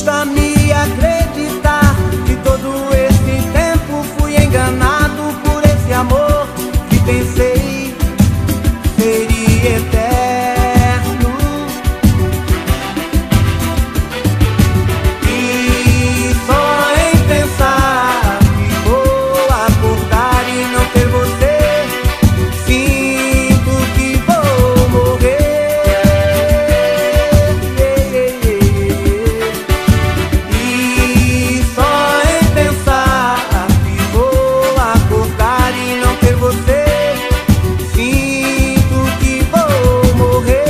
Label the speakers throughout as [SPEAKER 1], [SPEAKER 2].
[SPEAKER 1] custa me acreditar que todo esse tempo fui enganado por esse amor que pensei seria eterno. E só em pensar que vou acordar e não ter você, sinto que vou morrer. E só em pensar que vou acordar e não ter você, sinto que vou morrer.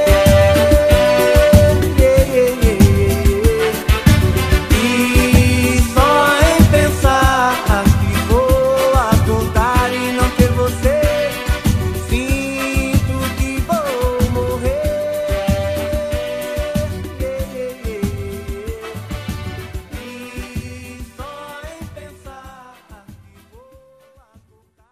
[SPEAKER 1] E só em pensar que vou acordar e não ter você, sinto que vou morrer. E só em pensar que vou acordar.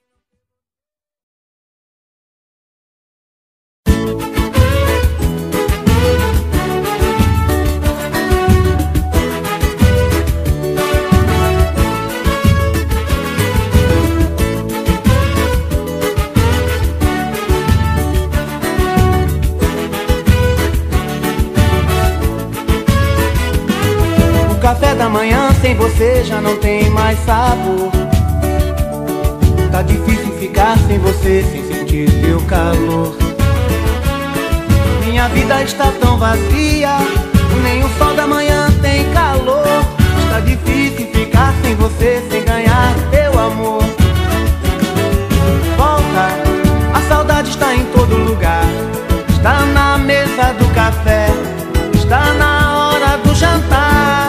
[SPEAKER 1] O café da manhã sem você já não tem mais sabor. Tá difícil ficar sem você, sem sentir teu calor. Minha vida está tão vazia, nem o sol da manhã tem calor. Está difícil ficar sem você, sem ganhar teu amor. Volta, a saudade está em todo lugar. Está na mesa do café, está na hora do jantar.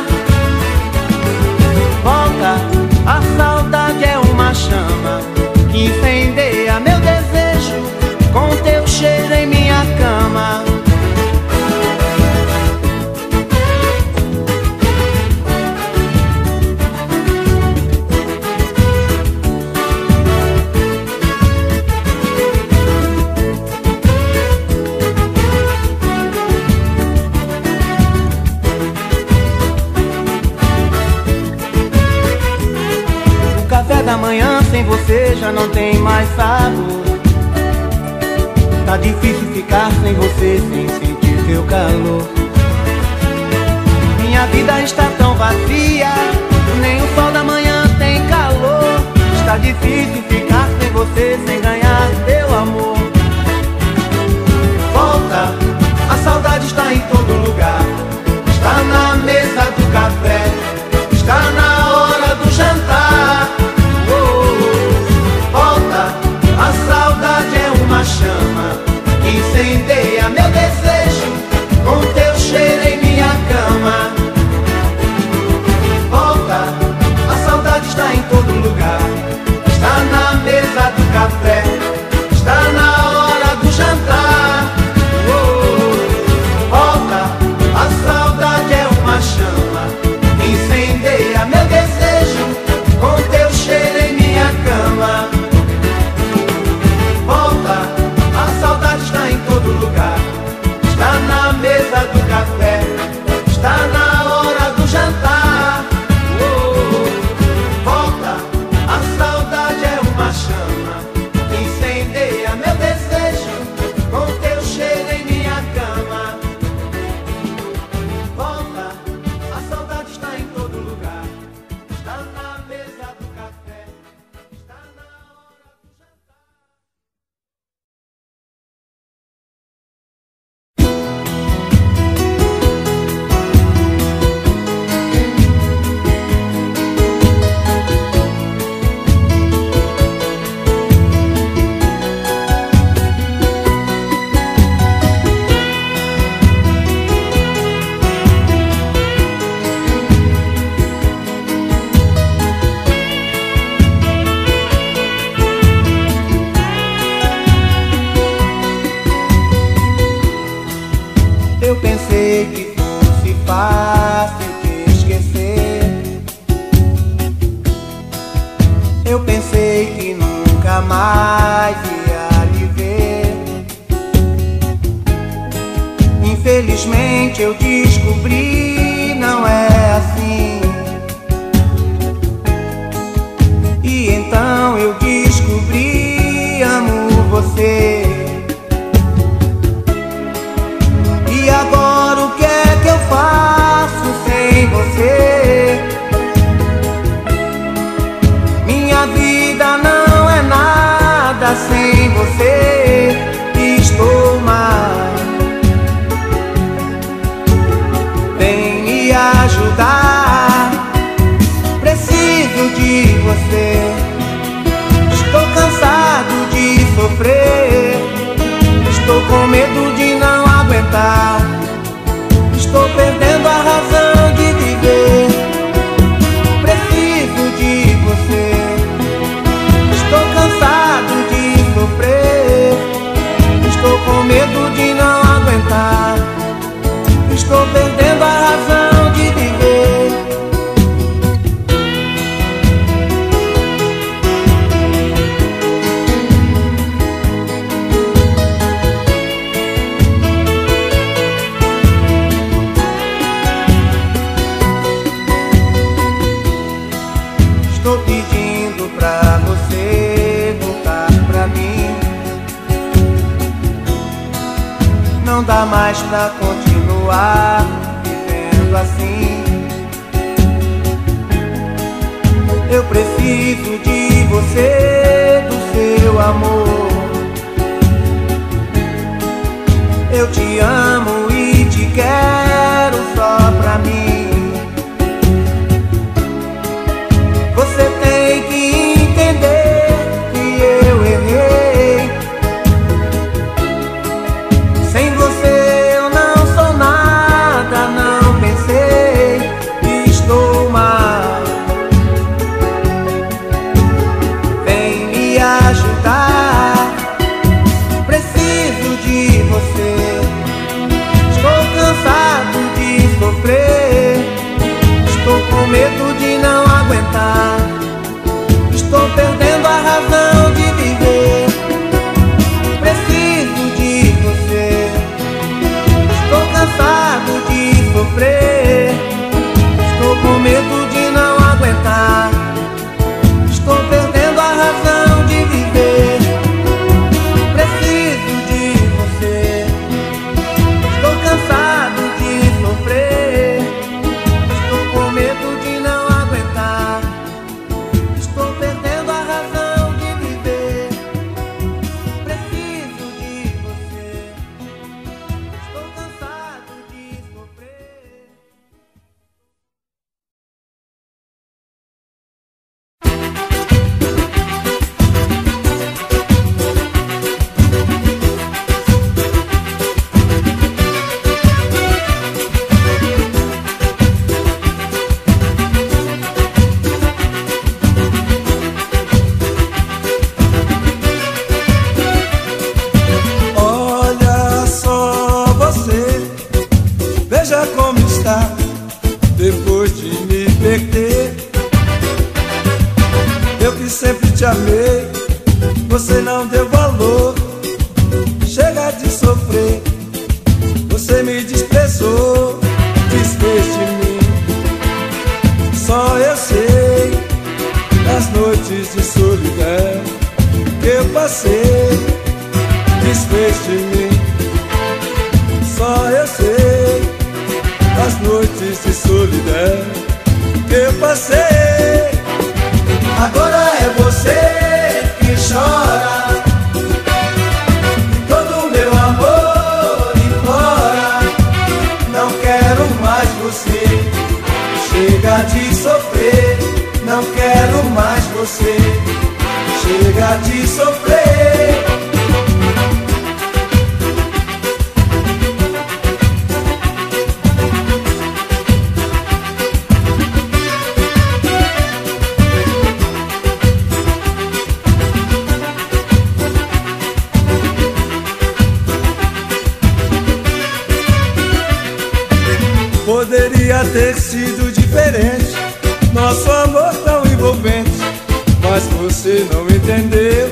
[SPEAKER 1] Volta, a saudade é uma chama que incendeia meu desejo com teu cheiro em minha cama. O café da manhã sem você já não tem mais sabor. Tá difícil ficar sem você, sem sentir teu calor. Minha vida está tão vazia, nem o sol da manhã tem calor. Está difícil ficar sem você, sem ganhar teu amor. Volta, a saudade está em todo lugar. Está na mesa do café, está na hora do jantar. Volta, a saudade é uma chama que incendeia meu desejo com teu cheiro em minha cama. Volta, a saudade está em todo lugar. Está na mesa do café, mais pra continuar vivendo assim. Eu preciso de você, do seu amor. Eu te amo e te quero só pra mim. Você tem que entender que eu errei. Sem você eu não sou nada, não pensei e estou mal. Vem me ajudar, preciso de você. Estou cansado de sofrer, estou com medo de não aguentar. Estou perdendo a razão de viver. Preciso de você. Estou cansado de sofrer, estou com medo de não aguentar. Estou perdendo a razão de viver. Preciso de você. Estou cansado de sofrer, estou com medo de não aguentar. Estou perdendo a razão de viver. Preciso de você. Estou cansado de sofrer.
[SPEAKER 2] Olha só você, veja como está, depois de me perder. Eu que sempre te amei, você não deu valor. Chega de sofrer, você me desprezou, desfez de mim. Só eu sei das noites de solidão que eu passei. Desfez de mim, só eu sei as noites de solidão que eu passei. Agora é você que chora e todo o meu amor implora. Não quero mais você, chega de sofrer. Não quero mais você, chega de sofrer. Poderia ter sido diferente, nosso amor tão envolvente, mas você não entendeu.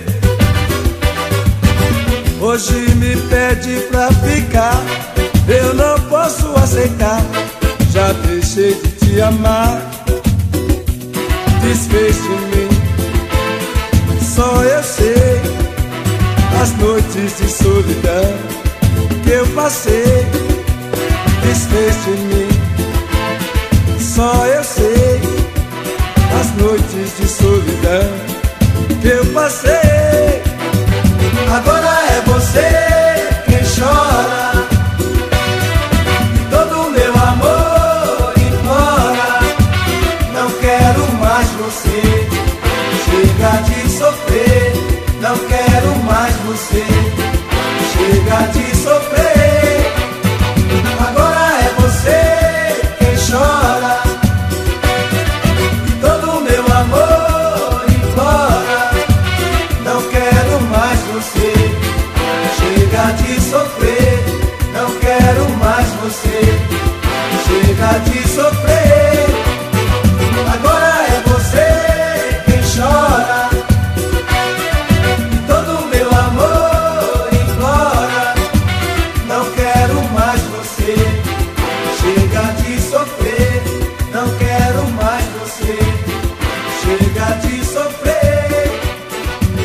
[SPEAKER 2] Hoje me pede pra ficar, eu não posso aceitar. Já deixei de te amar, desfez de mim. Só eu sei as noites de solidão que eu passei. Desfez de mim, só eu sei as noites de solidão que eu passei. Agora é você quem chora e todo o meu amor implora. Não quero mais você, chega de sofrer. Não quero mais você, chega de sofrer. Agora é você quem chora e todo o meu amor implora. Não quero mais você, chega de sofrer. Não quero mais você, chega de sofrer. Agora é você quem chora e todo o meu amor implora. Não quero mais você, chega de sofrer. Não quero mais você, chega de sofrer.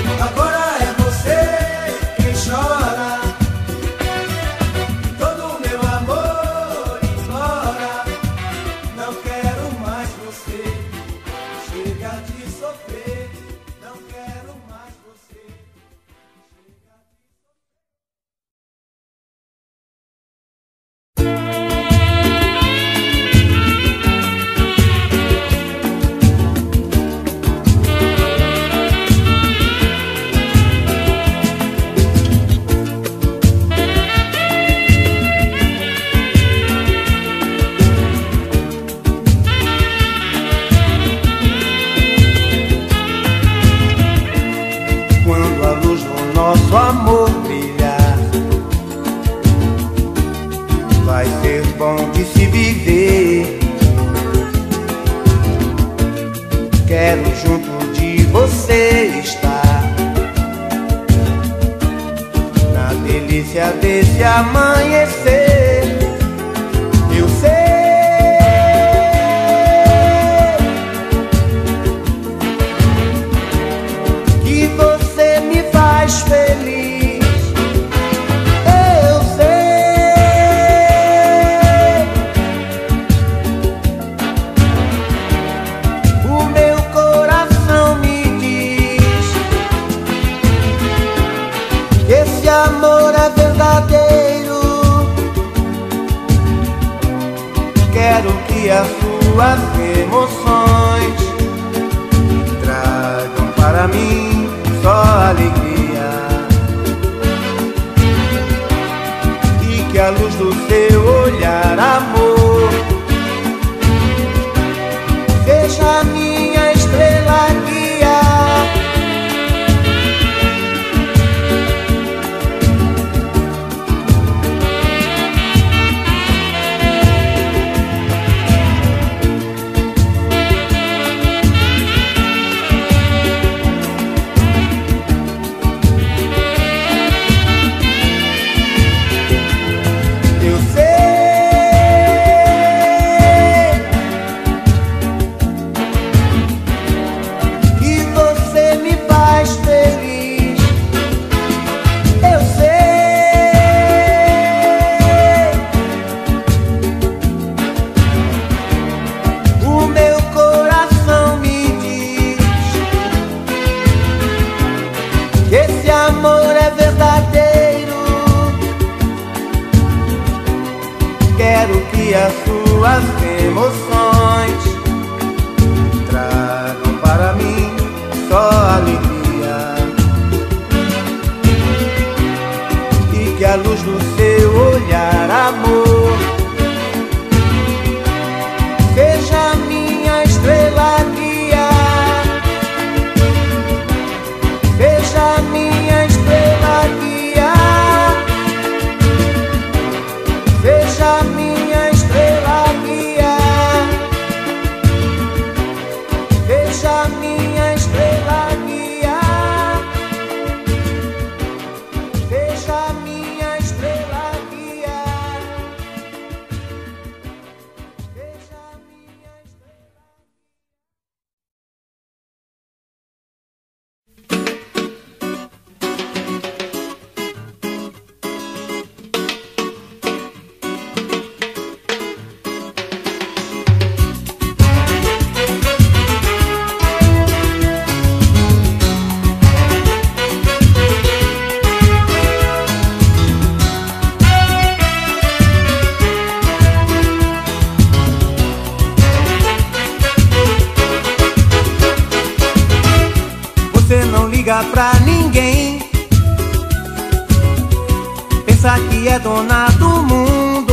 [SPEAKER 2] Agora é você quem chora e todo o meu
[SPEAKER 1] que as suas emoções tragam para mim só alegria, e que a luz do seu olhar, amor, seja a minha estrela guia. Quero que as suas emoções tragam para mim só alegria, e que a luz do seu olhar, amor, seja a minha estrela guia, seja a minha estrela guia, seja a minha estrela guia, seja a minha estrela guia, seja a minha estrela guia, seja a minha estrela. Você não liga pra ninguém, pensa que é dona do mundo,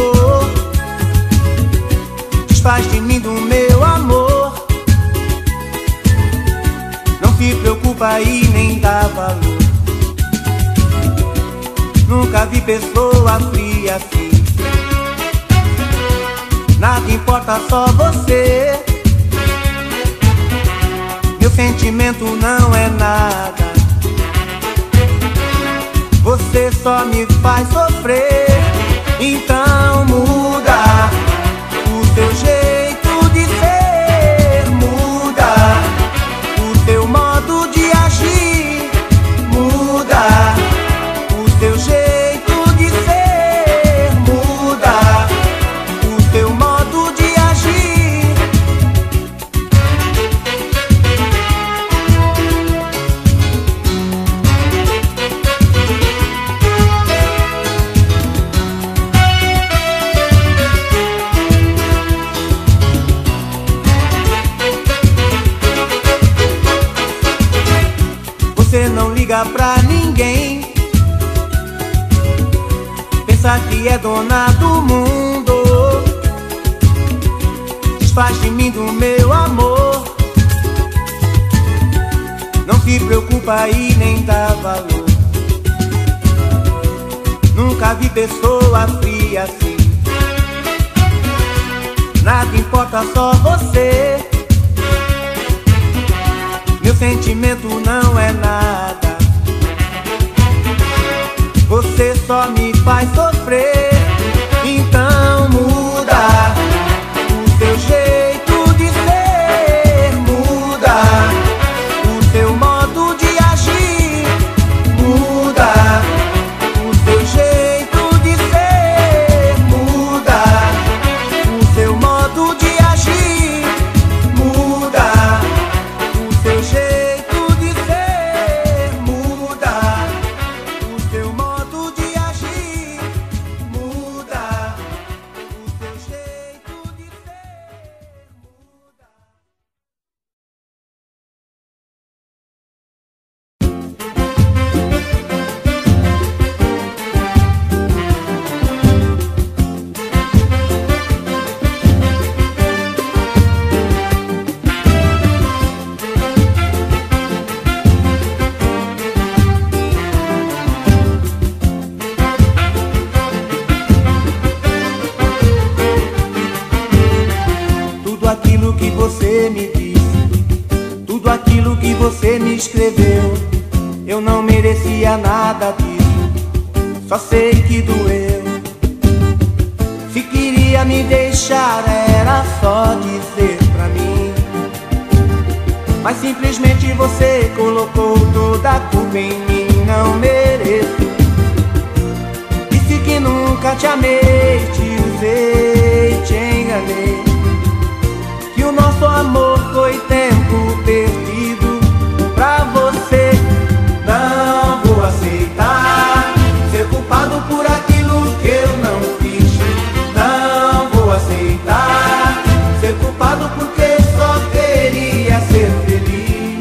[SPEAKER 1] desfaz de mim, do meu amor, não se preocupa e nem dá valor. Nunca vi pessoa fria assim, nada importa, só você. Meu sentimento não é nada, você só me faz sofrer. Então muda o seu jeito de ser, muda o seu modo de agir, muda o seu jeito de ser, muda o seu modo de agir. Você não liga pra ninguém, pensa que é dona do mundo, desfaz de mim, do meu amor, não se preocupa e nem dá valor. Nunca vi pessoa fria assim, nada importa, só você. Meu sentimento não é nada, você só me faz sofrer. Então muda o seu jeito de ser, muda o seu modo de agir, muda o seu jeito de ser, muda o seu modo de agir, muda o seu jeito de ser, muda o seu modo de agir. aquilo que você me disse, tudo aquilo que você me escreveu. Eu não merecia nada disso, só sei que doeu. Se queria me deixar era só dizer pra mim, mas simplesmente você colocou toda a culpa em mim. Não mereço. Disse que nunca te amei, te usei, te enganei, que o nosso amor foi tempo perdido pra você. Não vou aceitar ser culpado por aquilo que eu não fiz. Não vou aceitar ser culpado porque só queria ser feliz.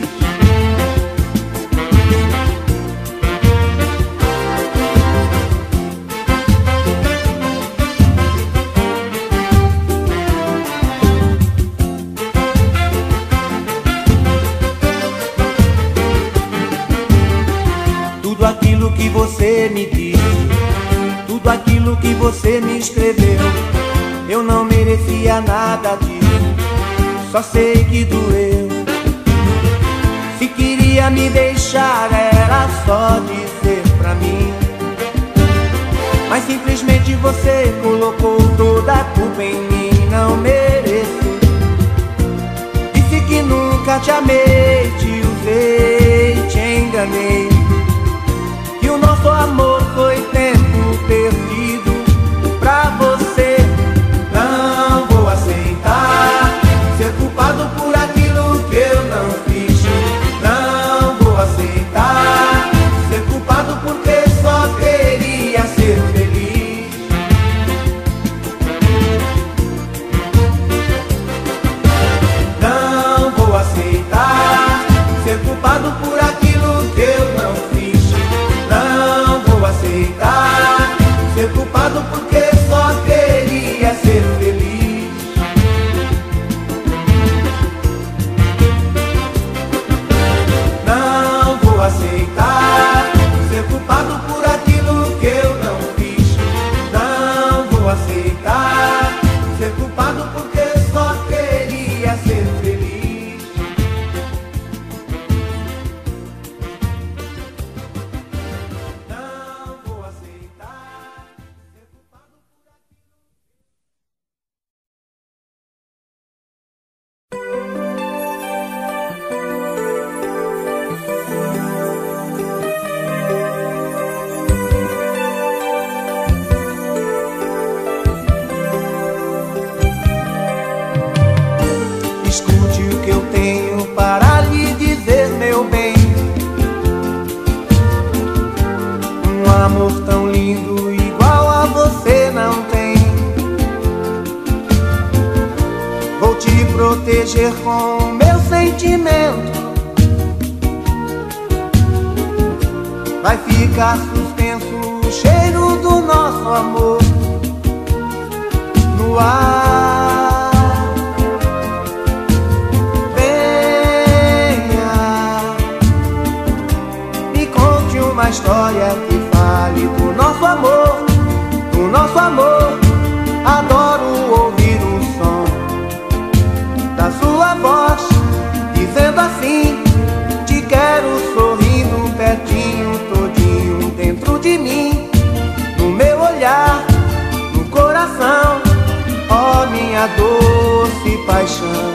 [SPEAKER 1] Tudo aquilo que você me disse, tudo aquilo que você me escreveu, eu não merecia nada disso, só sei que doeu. Se queria me deixar era só dizer pra mim, mas simplesmente você colocou toda a culpa em mim. Não mereço. Disse que nunca te amei, te usei, te enganei, que o nosso amor foi tempo perdido pra você. Não vou aceitar ser culpado por aquilo que eu não fiz. Não vou aceitar ser culpado porque só queria ser feliz. Não vou aceitar ser culpado por aquilo que eu não fiz. Não vou aceitar ser culpado porque só queria ser feliz. Não vou aceitar ser culpado por aquilo que eu não fiz. Não vou aceitar ser culpado porque só queria ser feliz. Não vou aceitar ser culpado por aquilo. Escute o que eu tenho para lhe dizer, meu bem. Um amor tão lindo igual a você não tem. Vou te proteger com meu sentimento. Vai ficar suspenso o cheiro do nosso amor no ar. Uma história que fale do nosso amor, do nosso amor. Adoro ouvir o som da sua voz, dizendo assim: te quero sorrindo pertinho, todinho dentro de mim, no meu olhar, no coração, ó minha doce paixão.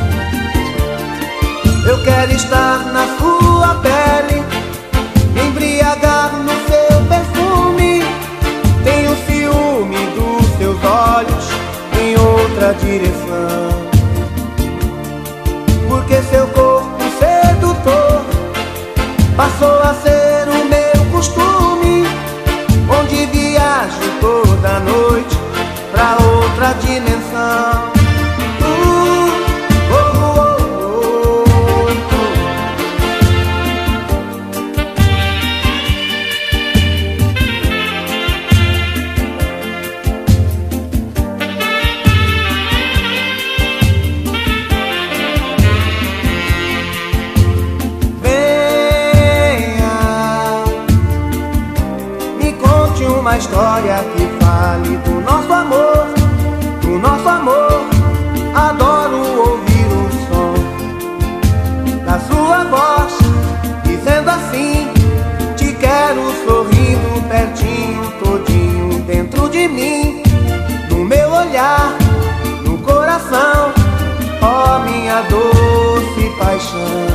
[SPEAKER 1] Eu quero estar na sua pele, embriagar no seu perfume. Tenho ciúme dos seus olhos em outra direção, porque seu corpo sedutor passou a ser o meu costume, onde viajo toda noite pra outra dimensão. Uma história que fale do nosso amor, do nosso amor. Adoro ouvir de mim, no meu olhar, no coração, ó minha doce paixão.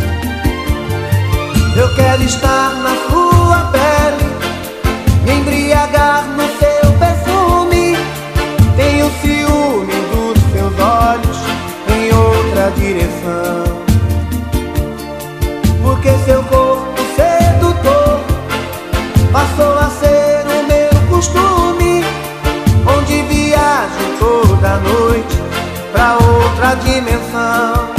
[SPEAKER 1] Eu quero estar na sua pele, me embriagar no seu perfume. Tenho ciúme dos seus olhos em outra direção, porque seu corpo sedutor passou a ser o meu costume, onde viajo toda noite pra outra dimensão.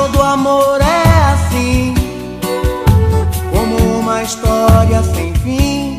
[SPEAKER 1] todo amor é assim, como uma história sem fim.